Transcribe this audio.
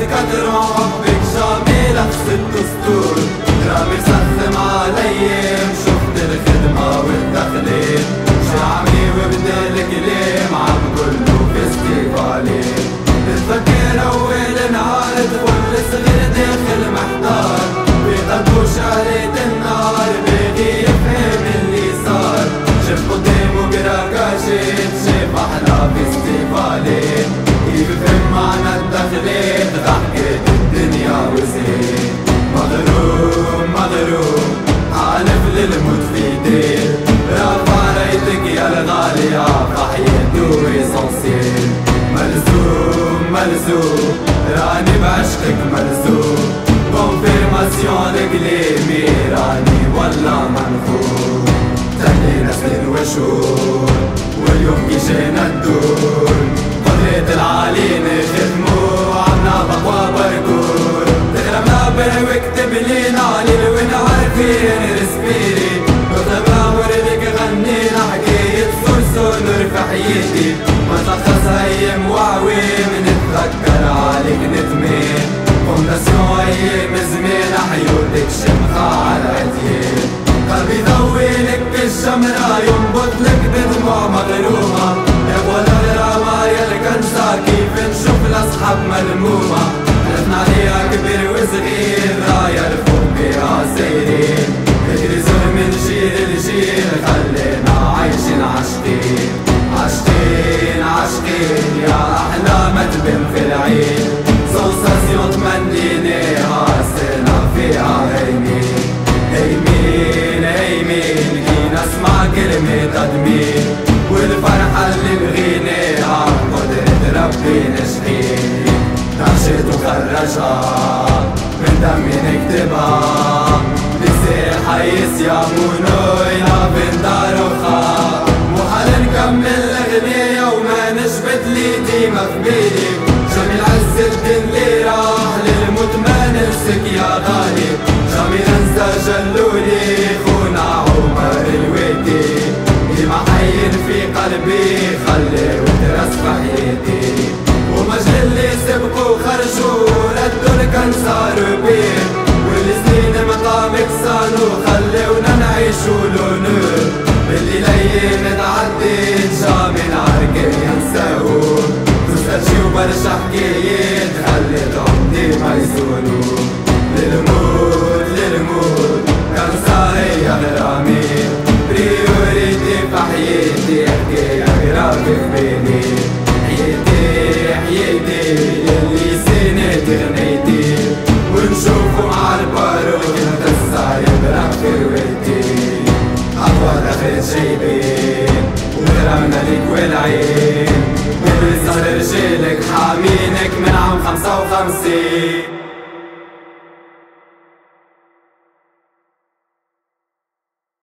كتر حبك جميلة ست سطور، رامي مسخم علي شفت الخدمة والتخليل، شعبي وبدل كلام عم كله فيستيفالي. بتفكر أول نهار طفل صغير داخل محتار، بقلبه شعلة النار باغي يفهم اللي صار، شاف قدامه براكاشات شاف أحلى فيستيفالي، يفهم معنى التخليل ضحكت الدنيا وزين. مغروم مغروم حالف للموت في ديل، رافع رايتك يا الغالية فحياته اسونسيل. ملزوم ملزوم راني بعشقك ملزوم، كونفيرماسيون لكلامي راني والله منخور. تهنينا سنين وشهور واليوم كي جينا الدور، قدرة العالي نخدمو عنا بقوى بركور، تغرمنا بر واكتب لينا ليل ونعرفين رسبيري، نطلبنا وردك غنينا حكاية صرصور نور في حياتي، ما تلخص ايام وعوام نتذكر عليك ندمان، فونداسيون ايام زمان حيوتك شمخة على عديان، قلبي ضويلك بالشمرة ينبضلك بدموع مغرومة، يبغى الغرامة يا الكنسة كيف نشوف الأصحاب ملمومة، حلفنا عليها كبير وصغير راية الفوق بها سايرين، يدرسون من جيل لجيل خلينا عايشين عاشقين، عاشقين عاشقين يا أحلى ما تبان في العين، سونساسيون تمنيناها سنة فيها هيمين، هيمين هيمين كي نسمع كلمة أدمين، والفرحة اللي بغيناها قدرة ربي نشحين، نشيط وخرجها من دمي نكتبها، بيصير حيس يا منوينا بين داروخا، محال نكمل الأغنية وما نشبت لي ديما في بالي، جميل عز الدين اللي راح للموت ما ننسك يا غالي، جميل انسى جلولي خونا عمر الويدي، ديما حين في قلبي خلي وترس في حياتي، ومجل اللي سبقوا خرجوا ردوا لكن صاروا بيه، والسنين مقامك صانوا خلونا نعيشوا لونور، باللي ليل نتعدي جامي نعرق ينساو، نوستالجي وبرشا حكايات خليتهم ديما يزولوا، للموت للموت كان صاحي غرامي، بريوريتي في حياتي حكاية غرامي في بالي، حياتي حياتي اللي سنات غنيتي، ونشوفو مع الباروك نتسع يضرب في رويتي، أطول آخر جايبين وغرامنا ليك والعين، من صار رجالك حامينك من عام 55.